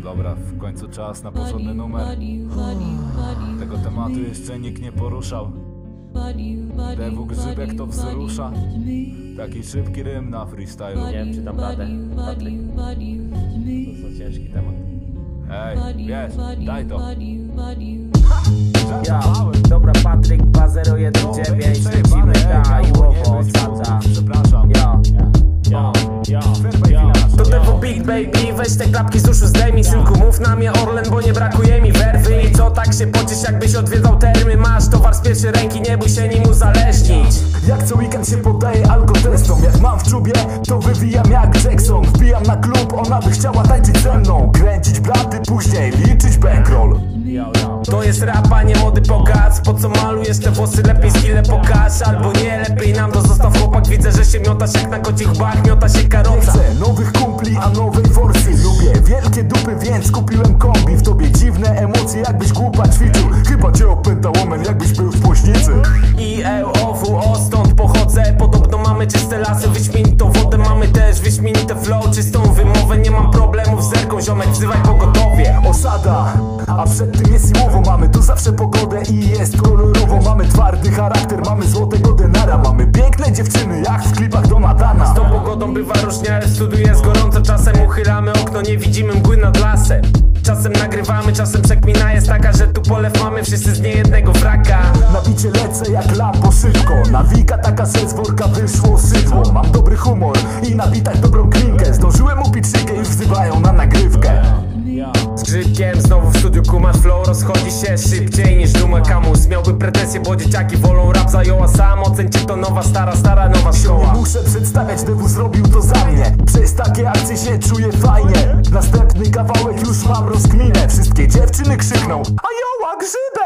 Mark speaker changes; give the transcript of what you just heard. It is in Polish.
Speaker 1: Dobra, w końcu czas na porządny numer. Tego tematu jeszcze nikt nie poruszał. DW Grzybek to wzrusza. Taki szybki rym na freestylu.
Speaker 2: Nie wiem, czy dam radę, Patryk. To ciężki temat.
Speaker 1: Ej, wiesz, daj to.
Speaker 2: Ja, dobra, Patryk 2019. Lecimy Dajłowo, Sata.
Speaker 1: Przepraszam.
Speaker 2: To DW Beat, baby, weź te klapki z uszu zdejmij. Synku, mów na mnie Orlen, bo nie brakuje mi werwy. I co, tak się pocisz, jakbyś odwiedzał termy. Masz towar z pierwszej ręki, nie bój się nim uzależnić.
Speaker 3: Jak co weekend się poddaję alkotestom. Jak mam w czubie, to wywijam jak Jackson. Wbijam na klub, ona by chciała tańczyć ze mną. Kręcić blaty, później liczyć bankroll.
Speaker 2: To jest rap, a nie mody pokaz. Po co malujesz te włosy, lepiej skille pokaż. Albo nie, lepiej nam to zostaw chłopak. Widzę, że się miotasz jak na kocich bach, miota się karoca.
Speaker 3: Chcę nowych kumpli, a nowej forsy. Lubię wielkie dupy, więc kupiłem kombi. W tobie dziwne emocje, jakbyś głupa ćwiczył. Chyba cię opętał omen, jakbyś był w Płośnicy.
Speaker 2: O, stąd pochodzę. Podobno mamy czyste lasy, wyśmienitą wodę. Mamy też wyśmienite flow, czystą wymowę. Nie mam problemów z zerką, ziomek, wzywaj pogotowie.
Speaker 3: Osada, a przed tym jest siłowo. Mamy tu zawsze pogodę i jest kolorowo. Mamy twardy charakter, mamy złotego denara. Mamy piękne dziewczyny, jak w klipach Donatana.
Speaker 2: Z tą pogodą bywa różnie, ale w studiu jest gorąco. Czasem uchylamy okno, nie widzimy mgły nad lasem. Czasem nagrywamy, czasem przekmina jest taka, że tu polew mamy wszyscy z niejednego fraka.
Speaker 3: Na bicie lecę jak lampo szybko. Nawika taka, że z worka wyszło sydło. Mam dobry humor i na bitach dobrą klinkę. Zdążyłem upić szykę, już wzywają na nagrywkę.
Speaker 2: Z Grzybkiem znowu w studiu kumasz, flow rozchodzi się szybciej niż duma kamus. Miałby pretensje, bo dzieciaki wolą rap zająła sam. Ocencie to nowa, stara nowa szkoła.
Speaker 3: Nie muszę przedstawiać, DW zrobił to za mnie. Przez takie akcje się czuję fajnie. Następny kawałek już mam rozkminę. Wszystkie dziewczyny krzykną: a joła Grzybek!